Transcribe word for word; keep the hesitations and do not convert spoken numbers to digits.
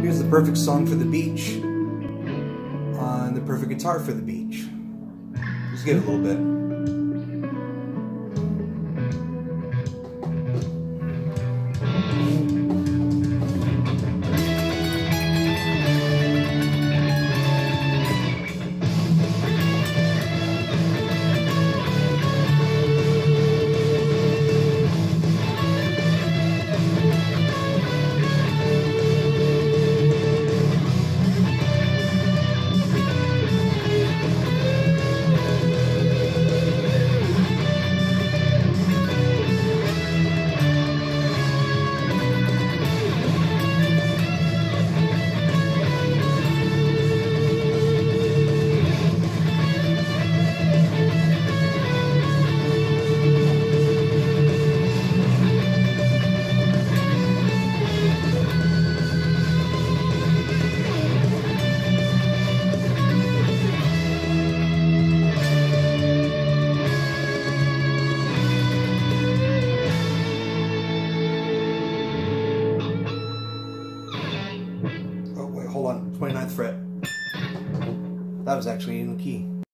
Here's the perfect song for the beach on the perfect guitar for the beach. Just give it a little bit. Hold on, twenty-ninth fret. That was actually in the key.